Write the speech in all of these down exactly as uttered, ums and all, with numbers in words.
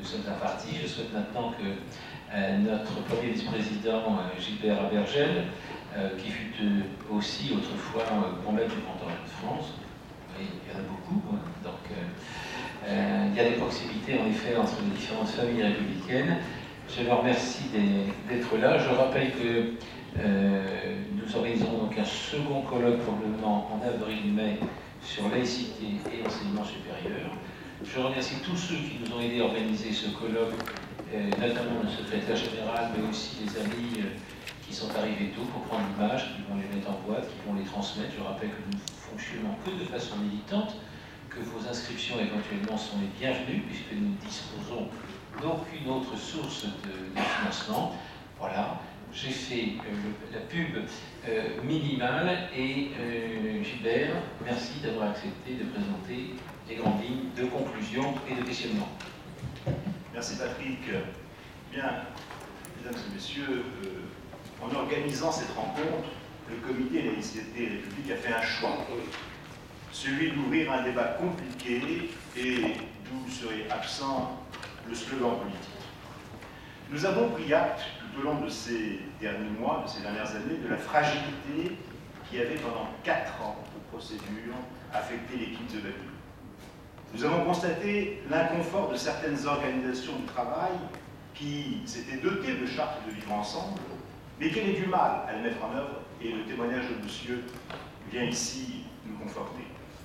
sommes un parti. Je souhaite maintenant que euh, notre premier vice-président, euh, Gilbert Abergel, euh, qui fut euh, aussi autrefois euh, combattre du canton de France, oui, il y en a beaucoup, hein, donc euh, euh, il y a des proximités en effet entre les différentes familles républicaines. Je leur remercie d'être là. Je rappelle que euh, nous organiserons donc un second colloque probablement en avril-mai sur laïcité et enseignement supérieur. Je remercie tous ceux qui nous ont aidés à organiser ce colloque, euh, notamment le secrétaire général, mais aussi les amis euh, qui sont arrivés tôt pour prendre l'image, qui vont les mettre en boîte, qui vont les transmettre. Je rappelle que nous ne fonctionnons que de façon militante, que vos inscriptions éventuellement sont les bienvenues, puisque nous disposons d'aucune autre source de, de financement. Voilà, j'ai fait euh, le, la pub euh, minimale et euh, Gilbert, merci d'avoir accepté de présenter les grandes lignes de conclusion et de questionnement. Merci Patrick. Bien, mesdames et messieurs, euh, en organisant cette rencontre, le comité Laïcité République a fait un choix, celui d'ouvrir un débat compliqué et d'où serait absent le slogan politique. Nous avons pris acte tout au long de ces derniers mois, de ces dernières années, de la fragilité qui avait pendant quatre ans de procédure affecté l'équipe de Bakou. Nous avons constaté l'inconfort de certaines organisations du travail qui s'étaient dotées de chartes de vivre ensemble, mais qui avaient du mal à les mettre en œuvre, et le témoignage de monsieur vient ici nous conforter.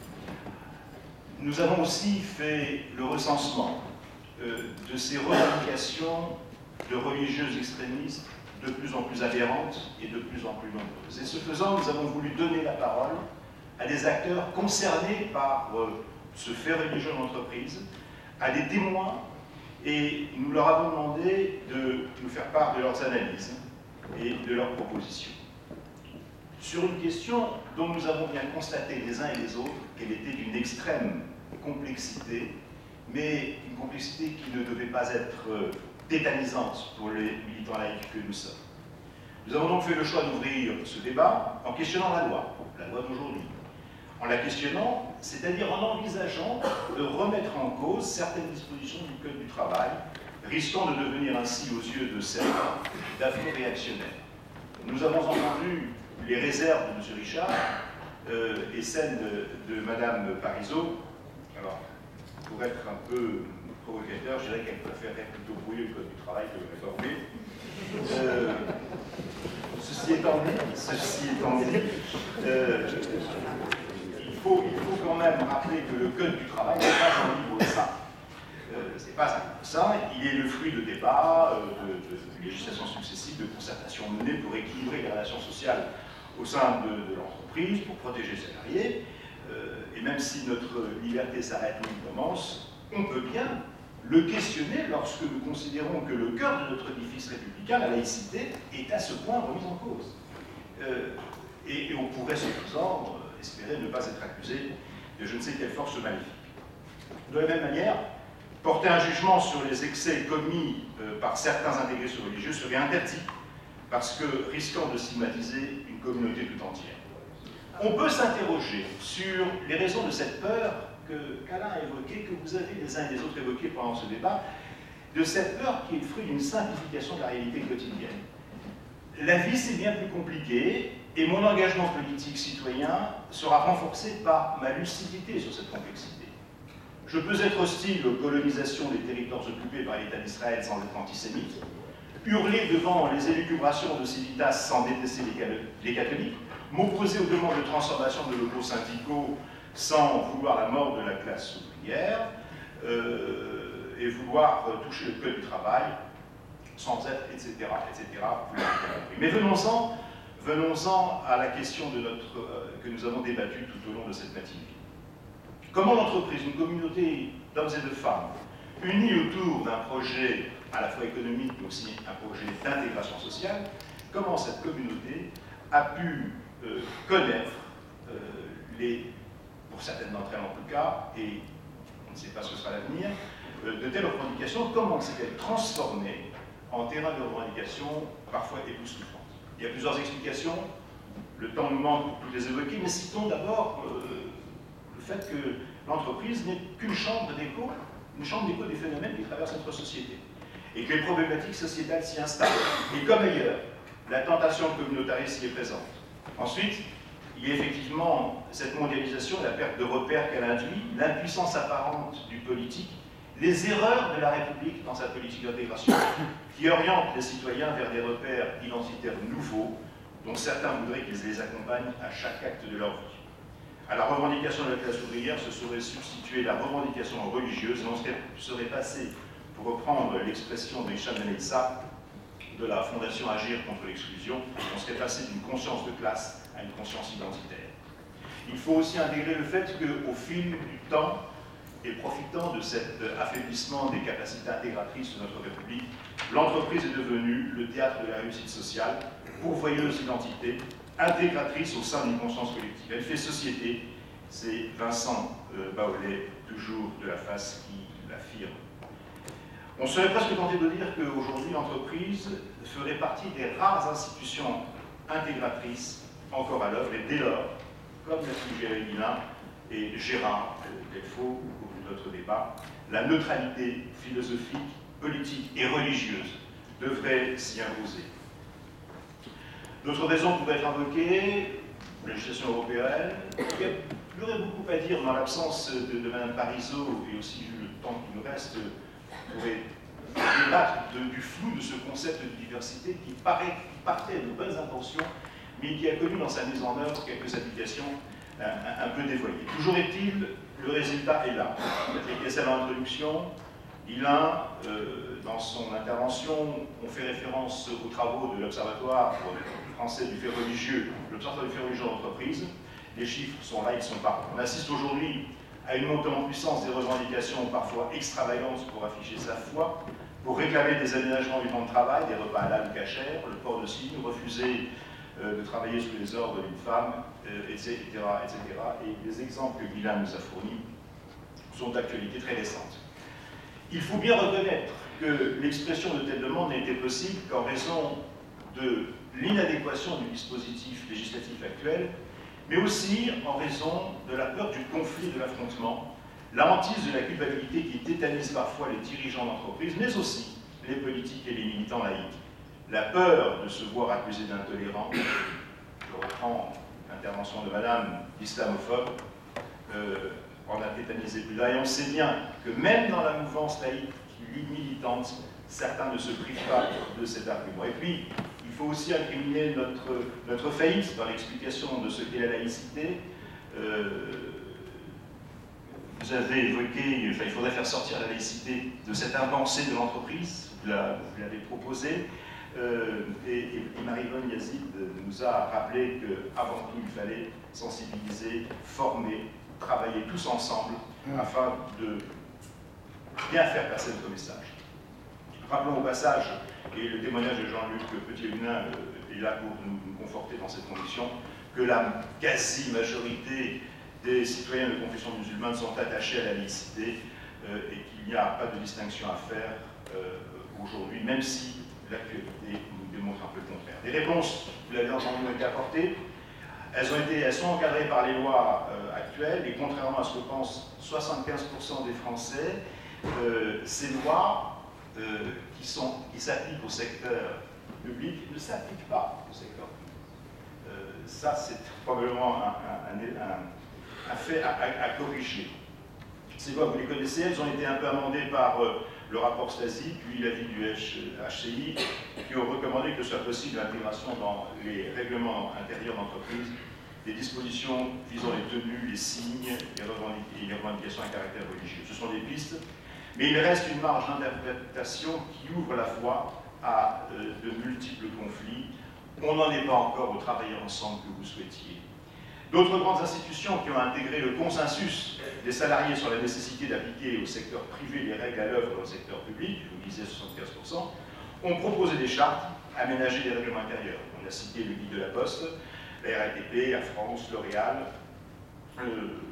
Nous avons aussi fait le recensement de ces revendications de religieuses extrémistes de plus en plus aberrantes et de plus en plus nombreuses. Et ce faisant, nous avons voulu donner la parole à des acteurs concernés par euh, ce fait religieux d'entreprise, à des témoins, et nous leur avons demandé de nous faire part de leurs analyses et de leurs propositions. Sur une question dont nous avons bien constaté les uns et les autres qu'elle était d'une extrême complexité, mais une complexité qui ne devait pas être tétanisante pour les militants laïcs que nous sommes. Nous avons donc fait le choix d'ouvrir ce débat en questionnant la loi, la loi d'aujourd'hui. En la questionnant, c'est-à-dire en envisageant de remettre en cause certaines dispositions du Code du travail, risquant de devenir ainsi aux yeux de certains d'afro-réactionnaires. Nous avons entendu les réserves de M. Richard euh, et celles de, de Mme Parizeau. Alors, pour être un peu provocateur, je dirais qu'elle préférerait plutôt brouiller le Code du travail que le réformer. Euh, ceci étant dit, ceci étant dit euh, il, faut, il faut quand même rappeler que le Code du travail n'est pas un livre sain. Euh, ce n'est pas un livre sain, il est le fruit de débats, euh, de, de, de législations successives, de concertations menées pour équilibrer les relations sociales au sein de, de l'entreprise, pour protéger les salariés. Euh, et même si notre liberté s'arrête où il commence, on peut bien le questionner lorsque nous considérons que le cœur de notre édifice républicain, la laïcité, est à ce point remise en cause. Euh, et, et on pourrait, ce faisant, euh, espérer ne pas être accusé de je ne sais quelle force maléfique. De la même manière, porter un jugement sur les excès commis euh, par certains intégrés religieux serait interdit, parce que risquant de stigmatiser une communauté tout entière. On peut s'interroger sur les raisons de cette peur qu'Alain a évoquée, que vous avez les uns et les autres évoquées pendant ce débat, de cette peur qui est le fruit d'une simplification de la réalité quotidienne. La vie, c'est bien plus compliqué, et mon engagement politique citoyen sera renforcé par ma lucidité sur cette complexité. Je peux être hostile aux colonisations des territoires occupés par l'État d'Israël sans être antisémite, hurler devant les élucubrations de Civitas sans détester les catholiques, m'opposer aux demandes de transformation de locaux syndicaux sans vouloir la mort de la classe ouvrière, euh, et vouloir euh, toucher le code du travail sans être, et cetera, et cetera. Mais venons-en, venons-en à la question de notre, euh, que nous avons débattue tout au long de cette matinée. Comment l'entreprise, une communauté d'hommes et de femmes, unis autour d'un projet à la fois économique mais aussi un projet d'intégration sociale, comment cette communauté a pu euh, connaître euh, les, pour certaines d'entre elles en tout cas, et on ne sait pas ce que sera l'avenir, euh, de telles revendications, comment s'est-elle transformée en terrain de revendication parfois époustouflante. Il y a plusieurs explications, le temps nous manque pour toutes les évoquer, mais citons d'abord euh, le fait que l'entreprise n'est qu'une chambre d'écho, une chambre d'écho des phénomènes qui traversent notre société. et que les problématiques sociétales s'y installent. Et comme ailleurs, la tentation communautariste y est présente. Ensuite, il y a effectivement cette mondialisation, la perte de repères qu'elle induit, l'impuissance apparente du politique, les erreurs de la République dans sa politique d'intégration, qui orientent les citoyens vers des repères identitaires nouveaux, dont certains voudraient qu'ils les accompagnent à chaque acte de leur vie. À la revendication de la classe ouvrière se serait substituée la revendication religieuse, et on serait passé, pour reprendre l'expression de Hicham Benetza, de la Fondation Agir contre l'exclusion, on serait passé d'une conscience de classe à une conscience identitaire. Il faut aussi intégrer le fait qu'au fil du temps, et profitant de cet affaiblissement des capacités intégratrices de notre République, l'entreprise est devenue le théâtre de la réussite sociale, pourvoyeuse d'identité, intégratrice au sein d'une conscience collective. Elle fait société, c'est Vincent euh, Baolet, toujours de la face, qui l'affirme. On serait presque tenté de dire qu'aujourd'hui, l'entreprise ferait partie des rares institutions intégratrices encore à l'œuvre, et dès lors, comme l'a suggéré Guillain et Gérard Delfaux au cours de notre débat, la neutralité philosophique, politique et religieuse devrait s'y imposer. D'autres raisons pourraient être invoquées, la législation européenne. Il y aurait beaucoup à dire dans l'absence de, de Mme Parisot, et aussi vu le temps qui nous reste, pourrait débattre de, du flou de ce concept de diversité qui paraît qui partait de bonnes intentions, mais qui a connu dans sa mise en œuvre quelques applications un, un, un peu dévoyées. Toujours est-il, le résultat est là. Patrick Hessel en introduction, Guillain, euh, dans son intervention, on fait référence aux travaux de l'Observatoire français du fait religieux, l'Observatoire du fait religieux d'entreprise. Les chiffres sont là, ils sont partout. On assiste aujourd'hui à une montée en puissance des revendications parfois extravagantes pour afficher sa foi, pour réclamer des aménagements du temps de travail, des repas halal ou cachers, le port de signe, refuser euh, de travailler sous les ordres d'une femme, euh, et cetera, et cetera. Et les exemples que Guillain nous a fournis sont d'actualité très récente. Il faut bien reconnaître que l'expression de telles demandes n'a été possible qu'en raison de l'inadéquation du dispositif législatif actuel, mais aussi en raison de la peur du conflit, de l'affrontement, la hantise de la culpabilité qui tétanise parfois les dirigeants d'entreprise, mais aussi les politiques et les militants laïcs. La peur de se voir accusé d'intolérance, je reprends l'intervention de Madame l'islamophobe, euh, on a tétanisé plus là, et on sait bien que même dans la mouvance laïque militante, certains ne se privent pas de cet argument. Et puis, il faut aussi incriminer notre, notre faillite dans l'explication de ce qu'est la laïcité. Euh, vous avez évoqué, enfin, il faudrait faire sortir la laïcité de cette impensée de l'entreprise, vous l'avez proposé, euh, et, et Marie-Vonne Yazid nous a rappelé qu'avant tout, il fallait sensibiliser, former, travailler tous ensemble afin de bien faire passer notre message. Rappelons au passage, et le témoignage de Jean-Luc Petit-Huguenin est là pour nous, nous conforter dans cette condition, que la quasi-majorité des citoyens de confession musulmane sont attachés à la laïcité euh, et qu'il n'y a pas de distinction à faire euh, aujourd'hui, même si l'actualité nous démontre un peu le contraire. Les réponses, vous l'avez entendu, ont été apportées. Elles, ont été, elles sont encadrées par les lois euh, actuelles, et contrairement à ce que pensent soixante-quinze pour cent des Français, euh, ces lois euh, qui, sont, qui s'appliquent au secteur public ne s'appliquent pas au secteur public. Euh, ça, c'est probablement un, un, un, un fait à, à, à corriger. Ces lois, vous les connaissez, elles ont été un peu amendées par euh, le rapport Stasi, puis l'avis du H C I, qui ont recommandé que ce soit possible l'intégration dans les règlements intérieurs d'entreprise des dispositions visant les tenues, les signes et les revendications à caractère religieux. Ce sont des pistes, mais il reste une marge d'interprétation qui ouvre la voie à euh, de multiples conflits. On n'en est pas encore au travailler ensemble que vous souhaitiez. D'autres grandes institutions qui ont intégré le consensus des salariés sur la nécessité d'appliquer au secteur privé les règles à l'œuvre dans le secteur public, je vous disais soixante-quinze pour cent, ont proposé des chartes, aménagé des règlements intérieurs. On a cité le guide de la Poste, la R A T P, Air France, L'Oréal. Euh,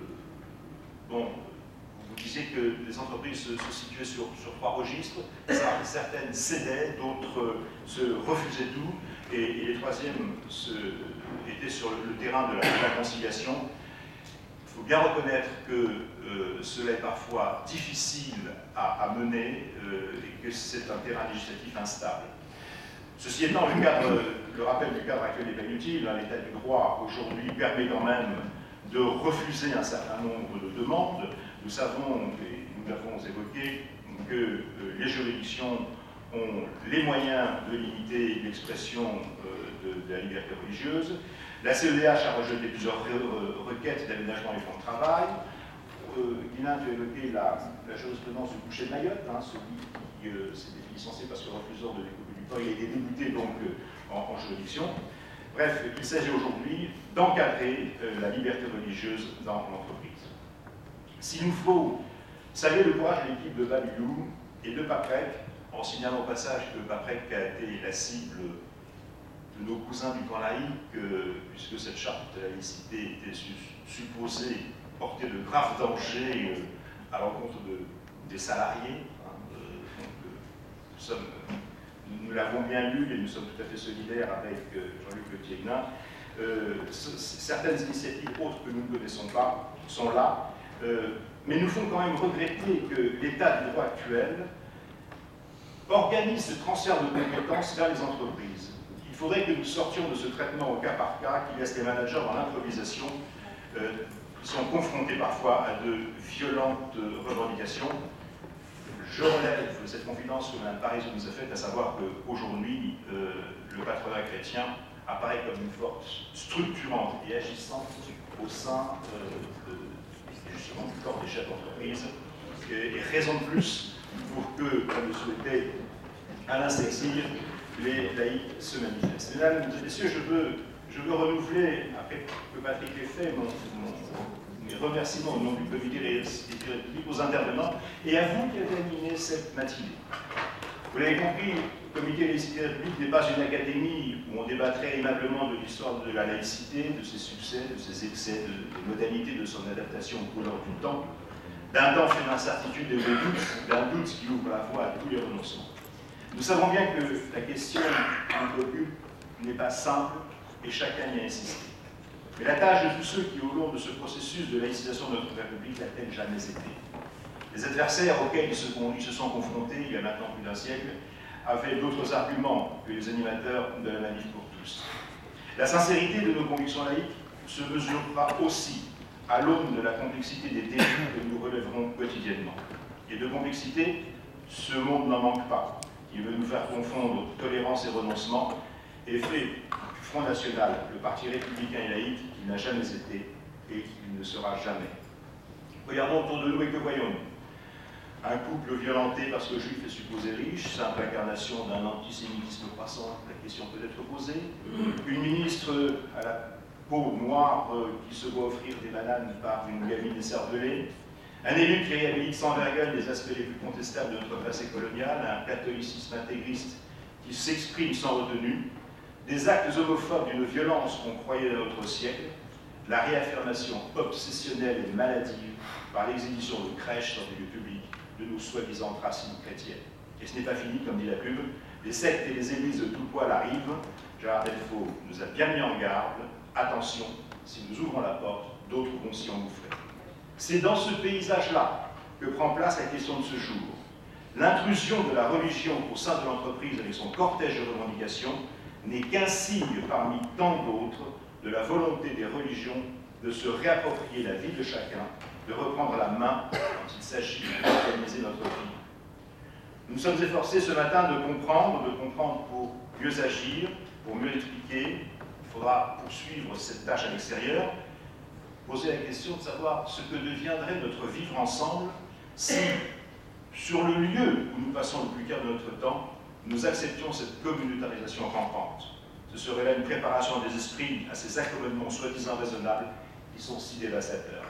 bon, vous disiez que les entreprises se, se situaient sur, sur trois registres. Certaines cédaient, d'autres se refusaient tout, et, et les troisièmes se, étaient sur le, le terrain de la, de la conciliation. Il faut bien reconnaître que euh, cela est parfois difficile à, à mener euh, et que c'est un terrain législatif instable. Ceci étant, le, cadre, le rappel du cadre actuel n'est pas inutile. L'état du droit aujourd'hui permet quand même de refuser un certain nombre de demandes. Nous savons, et nous l'avons évoqué, que euh, les juridictions ont les moyens de limiter l'expression euh, de, de la liberté religieuse. La C E D H a rejeté plusieurs re requêtes d'aménagement des fonds de travail. Euh, Guilain, tu as évoqué la, la jurisprudence du coucher de Mayotte, hein, celui qui euh, s'était fait licencier parce que refusant de découper du pain, il a été débuté donc euh, en, en juridiction. Bref, il s'agit aujourd'hui d'encadrer euh, la liberté religieuse dans l'entreprise. S'il nous faut saluer le courage de l'équipe de Babylou et de Paprec, en signalant au passage que Paprec a été la cible de nos cousins du camp laïque, euh, puisque cette charte de la laïcité était su supposée porter de graves dangers euh, à l'encontre de, des salariés. Hein, euh, donc, euh, nous sommes, nous, nous l'avons bien lu et nous sommes tout à fait solidaires avec euh, Jean-Luc Le Thiéguenin. Euh, certaines initiatives autres que nous ne connaissons pas sont là, euh, mais nous font quand même regretter que l'état du droit actuel organise ce transfert de compétences vers les entreprises. Il faudrait que nous sortions de ce traitement au cas par cas qui laisse les managers dans l'improvisation, euh, qui sont confrontés parfois à de violentes revendications. Je relève cette confidence que Mme Paris nous a faite, à savoir qu'aujourd'hui, euh, le patronat chrétien apparaît comme une force structurante et agissante au sein euh, de, justement, du corps des chefs d'entreprise, et, et raison de plus pour que, comme le souhaitait Alain Sexille, les laïcs se manifestent. Mesdames et messieurs, je veux, je veux renouveler, après que Patrick l'ait fait, mon, mon, mes remerciements au nom du comité des Républiques aux intervenants et à vous qui avez animé cette matinée. Vous l'avez compris, le comité des Républiques n'est pas une académie où on débattrait aimablement de l'histoire de la laïcité, de ses succès, de ses excès, de, des modalités de son adaptation aux couleurs du temps, d'un temps fait d'incertitude et de doute, d'un doute qui ouvre la voie à tous les renoncements. Nous savons bien que la question qui nous préoccupe n'est pas simple et chacun y a insisté. Mais la tâche de tous ceux qui, au long de ce processus de laïcisation de notre République, n'a-t-elle jamais été? Les adversaires auxquels ils se, ils se sont confrontés il y a maintenant plus d'un siècle avaient d'autres arguments que les animateurs de la manif pour tous. La sincérité de nos convictions laïques se mesurera aussi à l'aune de la complexité des défis que nous relèverons quotidiennement. Et de complexité, ce monde n'en manque pas. Il veut nous faire confondre tolérance et renoncement, et fait du Front National le parti républicain et laïque qu'il n'a jamais été et qu'il ne sera jamais. Regardons autour de nous et que voyons-nous? Un couple violenté parce que juif est supposé riche, simple incarnation d'un antisémitisme croissant, la question peut être posée. Une ministre à la peau noire qui se voit offrir des bananes par une gamine écervelée. Un élu qui réhabilite sans vergogne les aspects les plus contestables de notre passé colonial, un catholicisme intégriste qui s'exprime sans retenue, des actes homophobes d'une violence qu'on croyait dans notre siècle, la réaffirmation obsessionnelle et maladive par l'exhibition de crèches dans des lieux publics de nos soi-disant racines chrétiennes. Et ce n'est pas fini, comme dit la pub, les sectes et les églises de tout poil arrivent. Gérard Delfaux nous a bien mis en garde, attention, si nous ouvrons la porte, d'autres vont s'y engouffrer. C'est dans ce paysage-là que prend place la question de ce jour. L'intrusion de la religion au sein de l'entreprise avec son cortège de revendications n'est qu'un signe parmi tant d'autres de la volonté des religions de se réapproprier la vie de chacun, de reprendre la main quand il s'agit d'organiser notre vie. Nous nous sommes efforcés ce matin de comprendre, de comprendre pour mieux agir, pour mieux expliquer. Il faudra poursuivre cette tâche à l'extérieur, poser la question de savoir ce que deviendrait notre vivre ensemble si, sur le lieu où nous passons le plus clair de notre temps, nous acceptions cette communautarisation rampante. Ce serait là une préparation des esprits à ces accommodements soi-disant raisonnables qui sont si dévastateurs.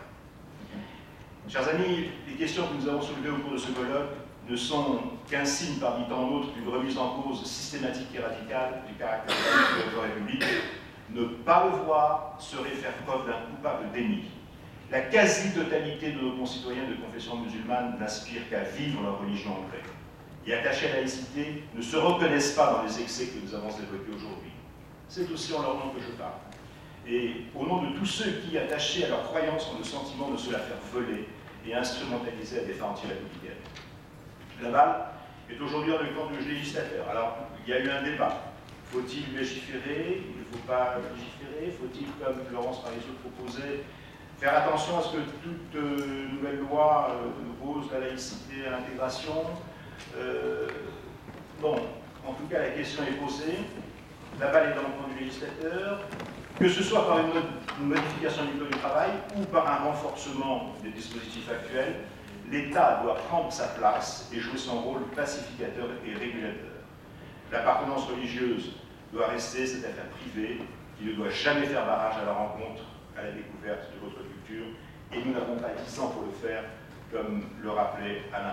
Chers amis, les questions que nous avons soulevées au cours de ce colloque ne sont qu'un signe parmi tant d'autres d'une remise en cause systématique et radicale du caractère de notre République. Ne pas le voir serait faire preuve d'un coupable déni. La quasi-totalité de nos concitoyens de confession musulmane n'aspirent qu'à vivre leur religion en paix. Et attachés à la laïcité, ne se reconnaissent pas dans les excès que nous avons évoqués aujourd'hui. C'est aussi en leur nom que je parle. Et au nom de tous ceux qui, attachés à leur croyance, ont le sentiment de se la faire voler et instrumentaliser à des fins anti-républicaines. La balle est aujourd'hui dans le camp du législateur. Alors, il y a eu un débat. Faut-il légiférer? Il ne faut pas légiférer? Faut-il, comme Laurence Parisot proposait, faire attention à ce que toute euh, nouvelle loi euh, oppose la laïcité à l'intégration? euh, Bon, en tout cas, la question est posée. La balle est dans le camp du législateur. Que ce soit par une, une modification du code du travail ou par un renforcement des dispositifs actuels, l'État doit prendre sa place et jouer son rôle pacificateur et régulateur. L'appartenance religieuse doit rester cette affaire privée qui ne doit jamais faire barrage à la rencontre, à la découverte de votre culture, et nous n'avons pas dix ans pour le faire, comme le rappelait Alain.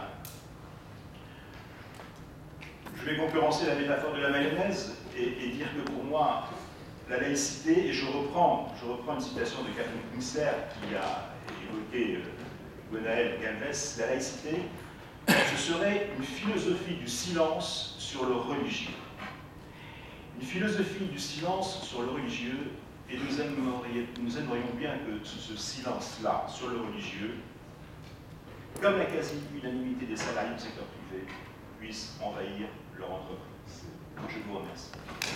Je vais concurrencer la métaphore de la mayonnaise et, et dire que pour moi, la laïcité, et je reprends, je reprends une citation de Catherine Künstler qui a évoqué euh, Gwenaël Galvez, la laïcité, ce serait une philosophie du silence sur le religieux. Une philosophie du silence sur le religieux, et nous aimerions, nous aimerions bien que ce silence-là sur le religieux, comme la quasi-unanimité des salariés du secteur privé, puisse envahir leur entreprise. Je vous remercie.